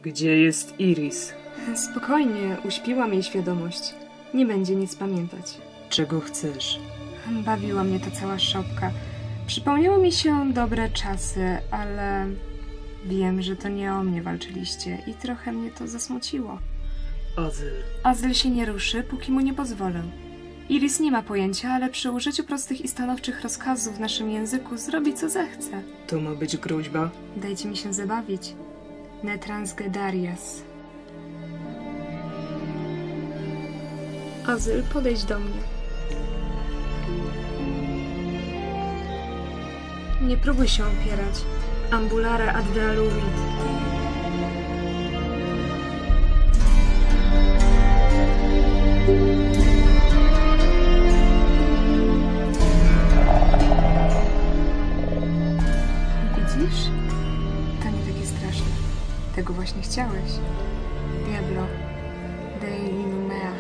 Gdzie jest Iris? Spokojnie, uśpiłam jej świadomość. Nie będzie nic pamiętać. Czego chcesz? Bawiła mnie ta cała szopka. Przypomniały mi się dobre czasy, ale wiem, że to nie o mnie walczyliście i trochę mnie to zasmuciło. Azyl. Azyl się nie ruszy, póki mu nie pozwolę. Iris nie ma pojęcia, ale przy użyciu prostych i stanowczych rozkazów w naszym języku zrobi co zechce. To ma być groźba? Dajcie mi się zabawić. Ne transgedarias. Azyl, podejdź do mnie. Nie próbuj się opierać. Ambulare ad dealurit. Widzisz? To nie takie straszne. Tego właśnie chciałeś. Diablo. Dei Numea.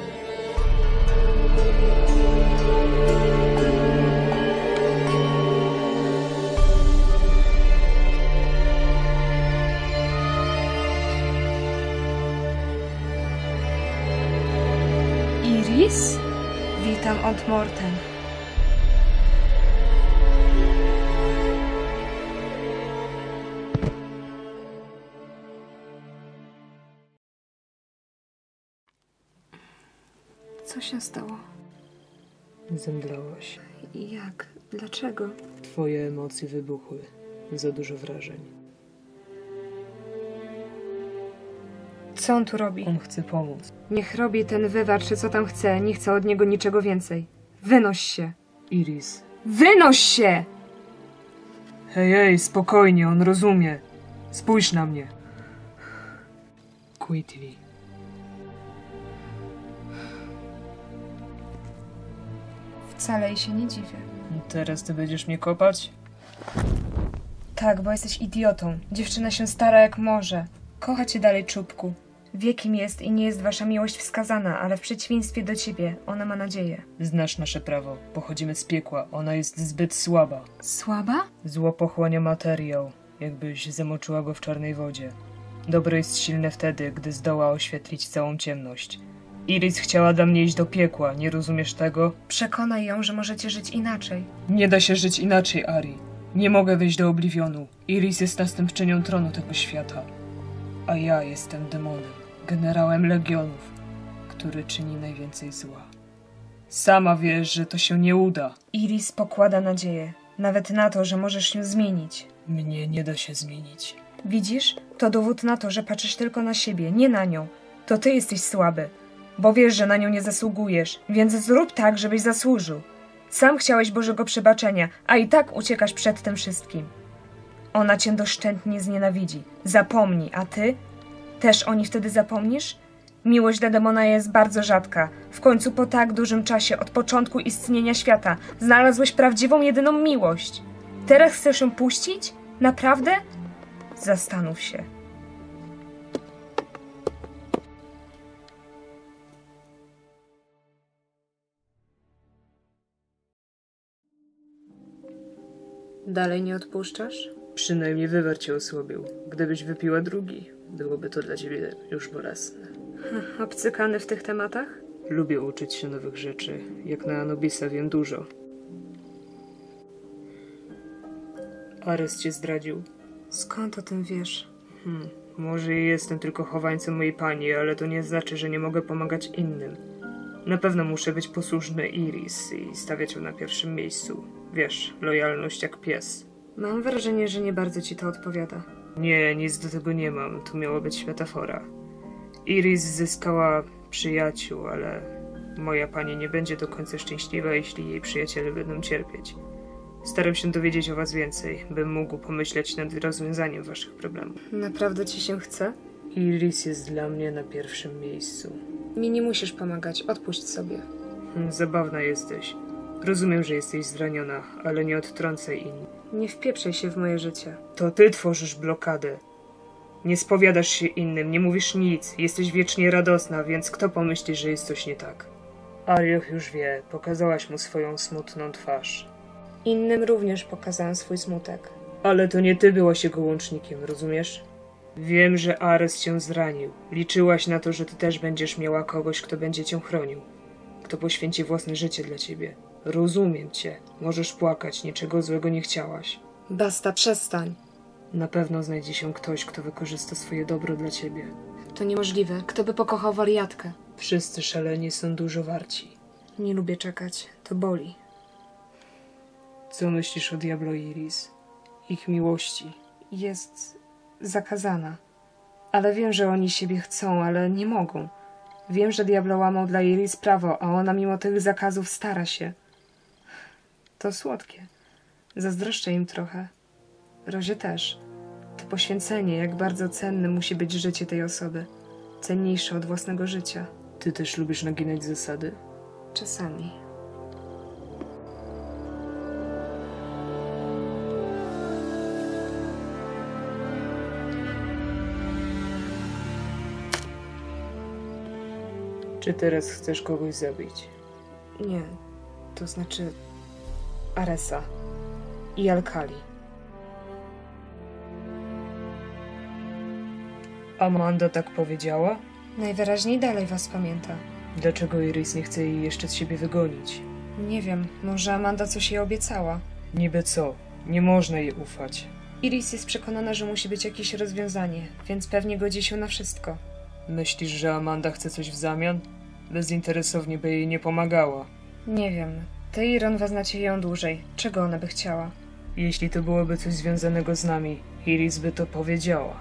Iris? Witam od Morten. Co się stało? Zemdlałaś. Jak? Dlaczego? Twoje emocje wybuchły. Za dużo wrażeń. Co on tu robi? On chce pomóc. Niech robi ten wywar, czy co tam chce. Nie chcę od niego niczego więcej. Wynoś się. Iris. Wynoś się! Hej, spokojnie, on rozumie. Spójrz na mnie. Quitli. Wcale jej się nie dziwię. Teraz ty będziesz mnie kopać? Tak, bo jesteś idiotą. Dziewczyna się stara jak może. Kocha cię dalej, czubku. Wie, kim jest i nie jest wasza miłość wskazana, ale w przeciwieństwie do ciebie, ona ma nadzieję. Znasz nasze prawo. Pochodzimy z piekła. Ona jest zbyt słaba. Słaba? Zło pochłania materiał, jakbyś zamoczyła go w czarnej wodzie. Dobro jest silne wtedy, gdy zdoła oświetlić całą ciemność. Iris chciała dla mnie iść do piekła, nie rozumiesz tego? Przekonaj ją, że możecie żyć inaczej. Nie da się żyć inaczej, Ari. Nie mogę wejść do Oblivionu. Iris jest następczynią tronu tego świata. A ja jestem demonem, generałem legionów, który czyni najwięcej zła. Sama wiesz, że to się nie uda. Iris pokłada nadzieję. Nawet na to, że możesz się zmienić. Mnie nie da się zmienić. Widzisz? To dowód na to, że patrzysz tylko na siebie, nie na nią. To ty jesteś słaby. Bo wiesz, że na nią nie zasługujesz, więc zrób tak, żebyś zasłużył. Sam chciałeś Bożego przebaczenia, a i tak uciekasz przed tym wszystkim. Ona cię doszczętnie znienawidzi. Zapomnij, a ty? Też o niej wtedy zapomnisz? Miłość dla demona jest bardzo rzadka. W końcu po tak dużym czasie od początku istnienia świata znalazłeś prawdziwą, jedyną miłość. Teraz chcesz ją puścić? Naprawdę? Zastanów się. Dalej nie odpuszczasz? Przynajmniej wywar cię osłabił. Gdybyś wypiła drugi, byłoby to dla ciebie już bolesne. Obcykany w tych tematach? Lubię uczyć się nowych rzeczy. Jak na Anubisa wiem dużo. Ares cię zdradził. Skąd o tym wiesz? Może jestem tylko chowańcem mojej pani, ale to nie znaczy, że nie mogę pomagać innym. Na pewno muszę być posłuszny Iris i stawiać ją na pierwszym miejscu. Wiesz, lojalność jak pies. Mam wrażenie, że nie bardzo ci to odpowiada. Nie, nic do tego nie mam. To miała być metafora. Iris zyskała przyjaciół, ale moja pani nie będzie do końca szczęśliwa, jeśli jej przyjaciele będą cierpieć. Staram się dowiedzieć o was więcej, bym mógł pomyśleć nad rozwiązaniem waszych problemów. Naprawdę ci się chce? Iris jest dla mnie na pierwszym miejscu. Mi nie musisz pomagać, odpuść sobie. Zabawna jesteś. Rozumiem, że jesteś zraniona, ale nie odtrącaj innych. Nie wpieprzaj się w moje życie. To ty tworzysz blokadę. Nie spowiadasz się innym, nie mówisz nic, jesteś wiecznie radosna, więc kto pomyśli, że jest coś nie tak? Arioch już wie, pokazałaś mu swoją smutną twarz. Innym również pokazałem swój smutek. Ale to nie ty byłaś jego łącznikiem, rozumiesz? Wiem, że Ares cię zranił. Liczyłaś na to, że ty też będziesz miała kogoś, kto będzie cię chronił. Kto poświęci własne życie dla ciebie. Rozumiem cię. Możesz płakać, niczego złego nie chciałaś. Basta, przestań. Na pewno znajdzie się ktoś, kto wykorzysta swoje dobro dla ciebie. To niemożliwe. Kto by pokochał wariatkę? Wszyscy szaleni są dużo warci. Nie lubię czekać. To boli. Co myślisz o Diablo i Iris? Ich miłości. Jest zakazana. Ale wiem, że oni siebie chcą, ale nie mogą. Wiem, że Diablo łamał dla Iris prawo, a ona mimo tych zakazów stara się. To słodkie. Zazdroszczę im trochę. Rozie też. To poświęcenie, jak bardzo cenne musi być życie tej osoby. Cenniejsze od własnego życia. Ty też lubisz naginać zasady? Czasami. Czy teraz chcesz kogoś zabić? Nie. To znaczy Aresa i Alkali. Amanda tak powiedziała? Najwyraźniej dalej was pamięta. Dlaczego Iris nie chce jej jeszcze z siebie wygonić? Nie wiem, może Amanda coś jej obiecała. Niby co? Nie można jej ufać. Iris jest przekonana, że musi być jakieś rozwiązanie, więc pewnie godzi się na wszystko. Myślisz, że Amanda chce coś w zamian? Bezinteresownie by jej nie pomagała. Nie wiem. Ty i Ron znacie ją dłużej. Czego ona by chciała? Jeśli to byłoby coś związanego z nami, Iris by to powiedziała.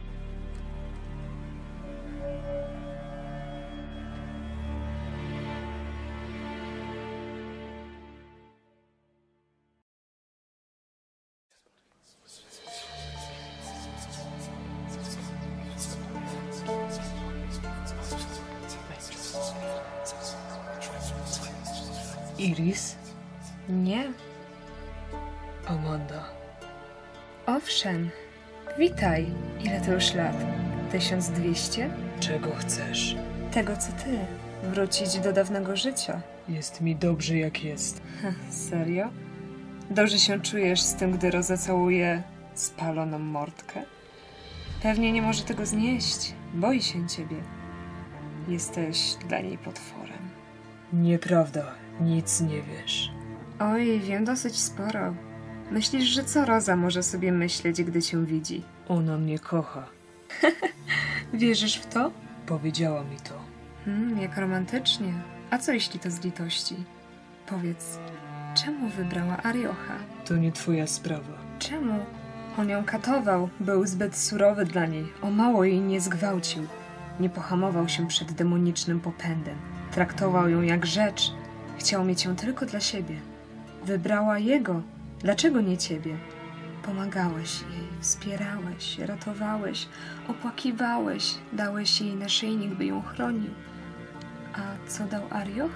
Iris? Nie. Amanda. Owszem. Witaj. Ile to już lat? 1200? Czego chcesz? Tego, co ty. Wrócić do dawnego życia. Jest mi dobrze jak jest. Serio? Dobrze się czujesz z tym, gdy Roza całuje spaloną mordkę? Pewnie nie może tego znieść. Boi się ciebie. Jesteś dla niej potworem. Nieprawda. Nic nie wiesz. Oj, wiem dosyć sporo. Myślisz, że co Roza może sobie myśleć, gdy cię widzi? Ona mnie kocha. Wierzysz w to? Powiedziała mi to. Jak romantycznie. A co jeśli to z litości? Powiedz, czemu wybrała Ariocha? To nie twoja sprawa. Czemu? On ją katował, był zbyt surowy dla niej, o mało jej nie zgwałcił. Nie pohamował się przed demonicznym popędem. Traktował ją jak rzecz. Chciał mieć ją tylko dla siebie. Wybrała jego. Dlaczego nie ciebie? Pomagałeś jej, wspierałeś, ratowałeś, opłakiwałeś, dałeś jej naszyjnik, by ją chronił. A co dał Arioch?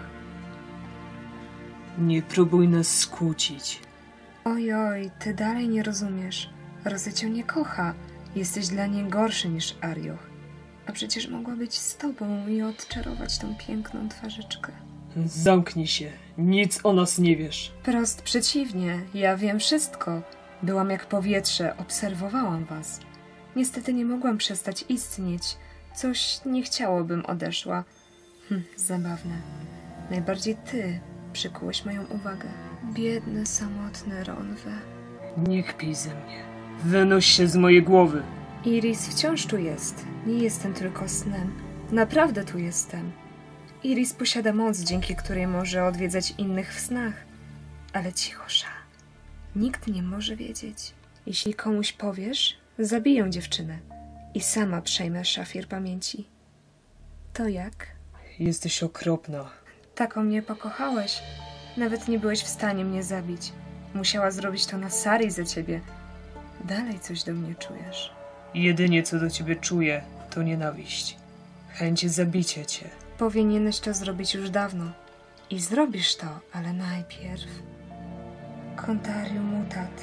Nie próbuj nas skłócić. Ojoj, ty dalej nie rozumiesz. Roza cię nie kocha. Jesteś dla niej gorszy niż Arioch. A przecież mogła być z tobą i odczarować tą piękną twarzyczkę. Zamknij się. Nic o nas nie wiesz. Prost przeciwnie, ja wiem wszystko. Byłam jak powietrze, obserwowałam was. Niestety nie mogłam przestać istnieć. Coś nie chciałobym odeszła. Zabawne. Najbardziej ty przykułeś moją uwagę. Biedny, samotny Ronwe. Nie kpij ze mnie. Wynoś się z mojej głowy. Iris wciąż tu jest. Nie jestem tylko snem. Naprawdę tu jestem. Iris posiada moc, dzięki której może odwiedzać innych w snach. Ale cichosza. Nikt nie może wiedzieć. Jeśli komuś powiesz, zabiję dziewczynę i sama przejmę szafir pamięci. To jak? Jesteś okropna. Taką mnie pokochałeś. Nawet nie byłeś w stanie mnie zabić. Musiała zrobić to na Sari za ciebie. Dalej coś do mnie czujesz. Jedynie co do ciebie czuję, to nienawiść. Chęć zabicia cię. Powinieneś to zrobić już dawno. I zrobisz to, ale najpierw... Contarium mutat.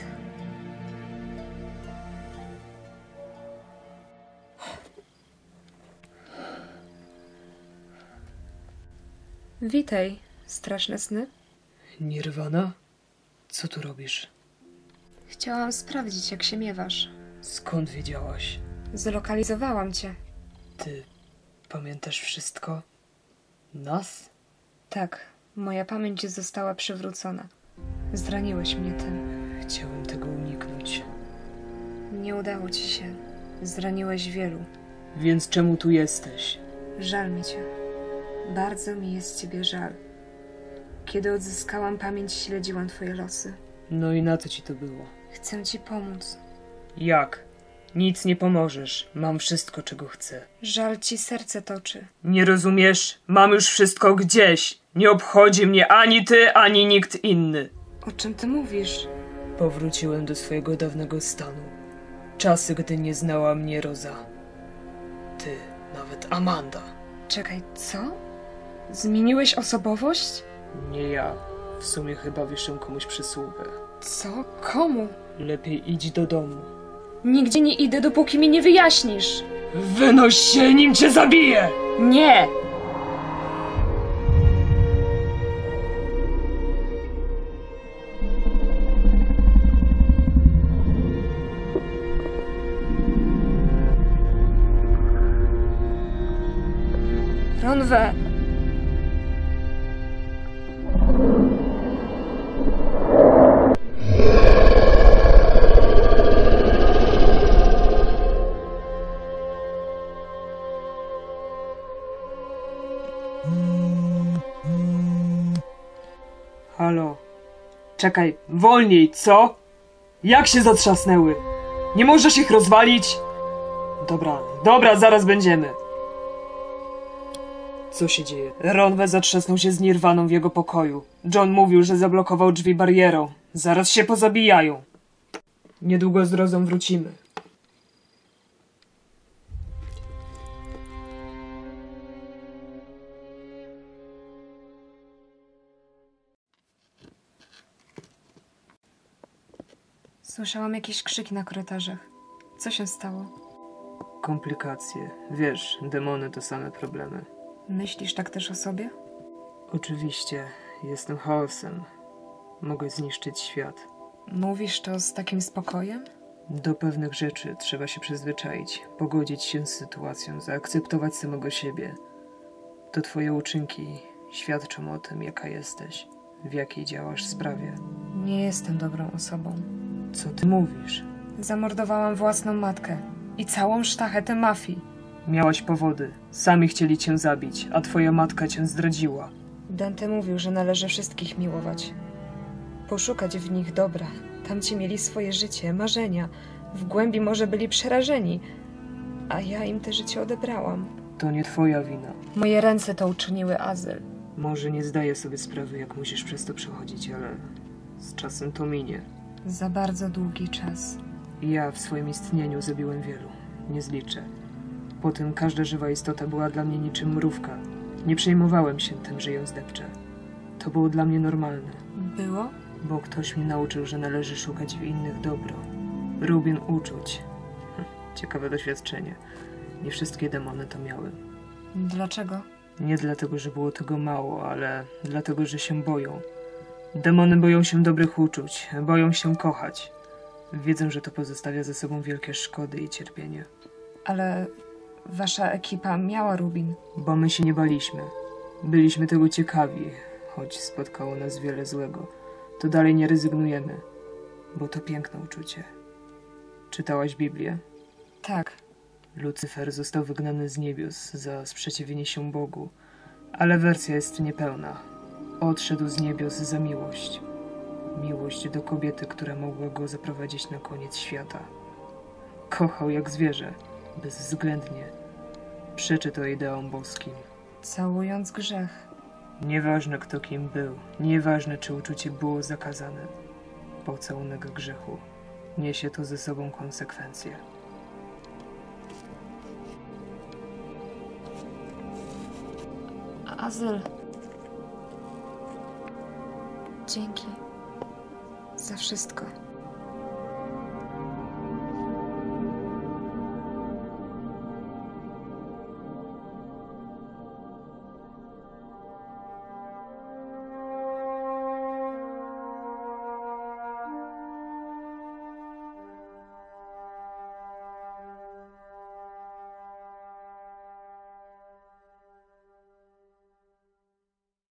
Witaj, straszne sny. Nirwana? Co tu robisz? Chciałam sprawdzić, jak się miewasz. Skąd wiedziałaś? Zlokalizowałam cię. Ty pamiętasz wszystko? Nas? Tak, moja pamięć została przywrócona. Zraniłeś mnie tym. Chciałem tego uniknąć. Nie udało ci się. Zraniłeś wielu. Więc czemu tu jesteś? Żal mi cię. Bardzo mi jest ciebie żal. Kiedy odzyskałam pamięć, śledziłam twoje losy. No i na co ci to było? Chcę ci pomóc. Jak? Nic nie pomożesz. Mam wszystko, czego chcę. Żal ci serce toczy. Nie rozumiesz? Mam już wszystko gdzieś. Nie obchodzi mnie ani ty, ani nikt inny. O czym ty mówisz? Powróciłem do swojego dawnego stanu. Czasy, gdy nie znała mnie Roza. Ty, nawet Amanda. Czekaj, co? Zmieniłeś osobowość? Nie ja. W sumie chyba wiszę komuś przysługę. Co? Komu? Lepiej idź do domu. Nigdzie nie idę, dopóki mi nie wyjaśnisz. Wynoś się, nim cię zabiję! Nie! Ronwe! Halo. Czekaj, wolniej, co? Jak się zatrzasnęły? Nie możesz ich rozwalić? Dobra, zaraz będziemy. Co się dzieje? Ronwe zatrzasnął się z Nirwaną w jego pokoju. John mówił, że zablokował drzwi barierą. Zaraz się pozabijają. Niedługo z Rozą wrócimy. Słyszałam jakieś krzyki na korytarzach. Co się stało? Komplikacje. Wiesz, demony to same problemy. Myślisz tak też o sobie? Oczywiście, jestem chaosem. Mogę zniszczyć świat. Mówisz to z takim spokojem? Do pewnych rzeczy trzeba się przyzwyczaić, pogodzić się z sytuacją, zaakceptować samego siebie. To twoje uczynki świadczą o tym, jaka jesteś, w jakiej działasz sprawie. Nie jestem dobrą osobą. Co ty mówisz? Zamordowałam własną matkę i całą sztachetę mafii. Miałaś powody. Sami chcieli cię zabić, a twoja matka cię zdradziła. Dante mówił, że należy wszystkich miłować. Poszukać w nich dobra. Tamci mieli swoje życie, marzenia. W głębi może byli przerażeni, a ja im te życie odebrałam. To nie twoja wina. Moje ręce to uczyniły, Azyl. Może nie zdaję sobie sprawy, jak musisz przez to przechodzić, ale z czasem to minie. Za bardzo długi czas. Ja w swoim istnieniu zabiłem wielu. Nie zliczę. Potem każda żywa istota była dla mnie niczym mrówka. Nie przejmowałem się tym, że ją zdepczę. To było dla mnie normalne. Było? Bo ktoś mnie nauczył, że należy szukać w innych dobro. Rubin uczuć. Ciekawe doświadczenie. Nie wszystkie demony to miały. Dlaczego? Nie dlatego, że było tego mało, ale dlatego, że się boją. Demony boją się dobrych uczuć, boją się kochać. Wiedzą, że to pozostawia za sobą wielkie szkody i cierpienie. Ale wasza ekipa miała Rubin. Bo my się nie baliśmy. Byliśmy tego ciekawi, choć spotkało nas wiele złego. To dalej nie rezygnujemy, bo to piękne uczucie. Czytałaś Biblię? Tak. Lucyfer został wygnany z niebios za sprzeciwienie się Bogu, ale wersja jest niepełna. Odszedł z niebios za miłość. Miłość do kobiety, która mogła go zaprowadzić na koniec świata. Kochał jak zwierzę, bezwzględnie. Przeczy to ideom boskim. Całując grzech. Nieważne kto kim był, nieważne czy uczucie było zakazane. Pocałunek grzechu niesie to ze sobą konsekwencje. Azyl. Dzięki. Za wszystko.